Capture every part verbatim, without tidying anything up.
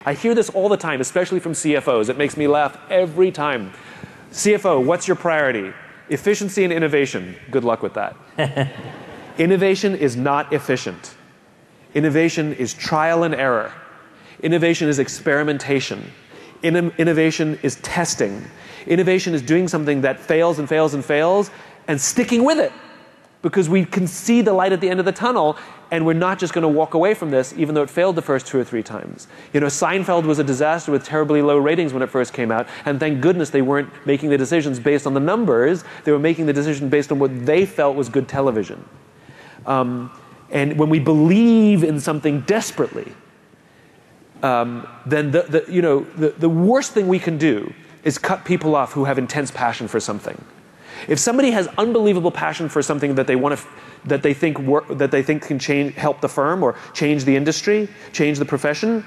I hear this all the time, especially from C F Os. It makes me laugh every time. C F O, what's your priority? Efficiency and innovation. Good luck with that. Innovation is not efficient. Innovation is trial and error. Innovation is experimentation. In innovation is testing. Innovation is doing something that fails and fails and fails and sticking with it, because we can see the light at the end of the tunnel, and we're not just going to walk away from this even though it failed the first two or three times. You know, Seinfeld was a disaster with terribly low ratings when it first came out, and thank goodness they weren't making the decisions based on the numbers. They were making the decision based on what they felt was good television. Um, and when we believe in something desperately, um, then the, the, you know, the, the worst thing we can do is cut people off who have intense passion for something. If somebody has unbelievable passion for something that they want to, that they think work, that they think can change, help the firm or change the industry, change the profession,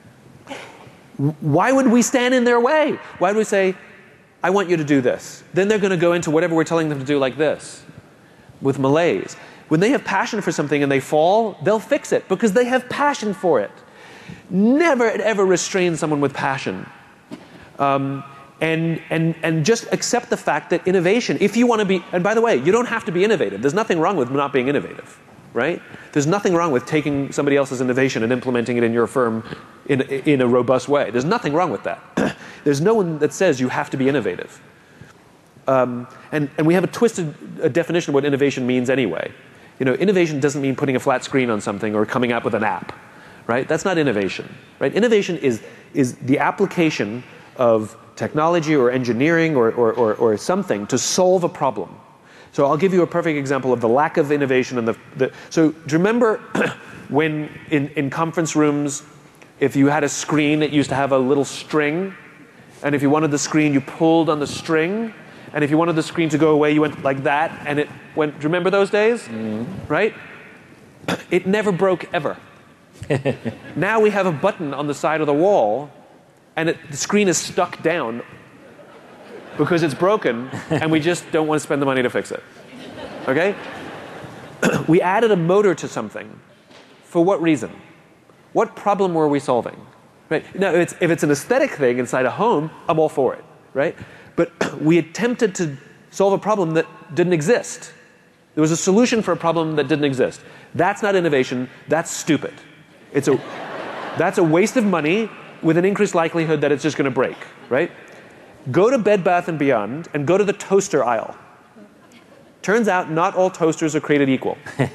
why would we stand in their way? Why would we say, I want you to do this? Then they're going to go into whatever we're telling them to do, like this, with malaise. When they have passion for something and they fall, they'll fix it because they have passion for it. Never ever restrain someone with passion. Um, And, and, and just accept the fact that innovation, if you want to be, and by the way, you don't have to be innovative. There's nothing wrong with not being innovative, right? There's nothing wrong with taking somebody else's innovation and implementing it in your firm in, in a robust way. There's nothing wrong with that. There's no one that says you have to be innovative. Um, and, and we have a twisted a definition of what innovation means anyway. You know, innovation doesn't mean putting a flat screen on something or coming up with an app, right? That's not innovation, right? Innovation is, is the application of technology or engineering or, or, or, or something to solve a problem. So I'll give you a perfect example of the lack of innovation. And the, the, so do you remember when in, in conference rooms, if you had a screen, it used to have a little string, and if you wanted the screen, you pulled on the string, and if you wanted the screen to go away, you went like that, and it went, do you remember those days? Mm-hmm. Right? It never broke ever. Now we have a button on the side of the wall, and it, the screen is stuck down because it's broken, and we just don't want to spend the money to fix it. Okay? We added a motor to something. For what reason? What problem were we solving? Right? Now, if it's, if it's an aesthetic thing inside a home, I'm all for it. Right? But we attempted to solve a problem that didn't exist. There was a solution for a problem that didn't exist. That's not innovation. That's stupid. It's a, that's a waste of money with an increased likelihood that it's just going to break, right? Go to Bed Bath and Beyond and go to the toaster aisle. Turns out not all toasters are created equal.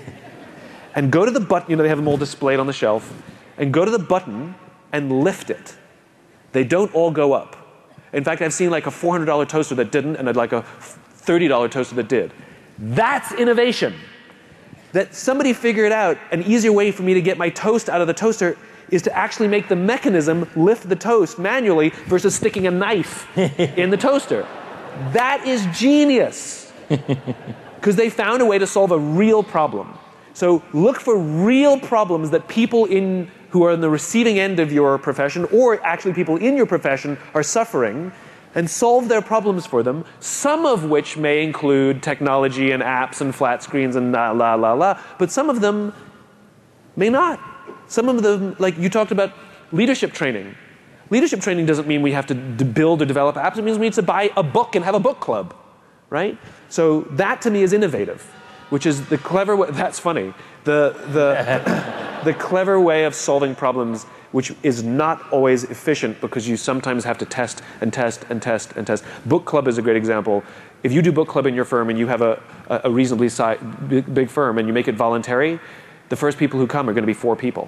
And go to the button, you know, they have them all displayed on the shelf, and go to the button and lift it. They don't all go up. In fact, I've seen like a four hundred dollar toaster that didn't, and like a thirty dollar toaster that did. That's innovation. That somebody figured out an easier way for me to get my toast out of the toaster is to actually make the mechanism lift the toast manually versus sticking a knife in the toaster. That is genius. Because they found a way to solve a real problem. So look for real problems that people in, who are on the receiving end of your profession, or actually people in your profession, are suffering, and solve their problems for them, some of which may include technology and apps and flat screens and la la la la, but some of them may not. Some of them, like you talked about leadership training. Leadership training doesn't mean we have to build or develop apps. It means we need to buy a book and have a book club, right? So that to me is innovative, which is the clever way. That's funny. The, the, the clever way of solving problems, which is not always efficient because you sometimes have to test and test and test and test. Book club is a great example. If you do book club in your firm and you have a, a reasonably size, big, big firm and you make it voluntary, the first people who come are going to be four people.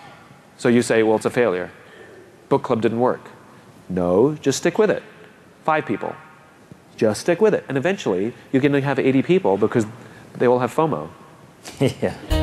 So you say, well, it's a failure. Book club didn't work. No, just stick with it. Five people. Just stick with it. And eventually, you're going to have eighty people because they all have FOMO. Yeah.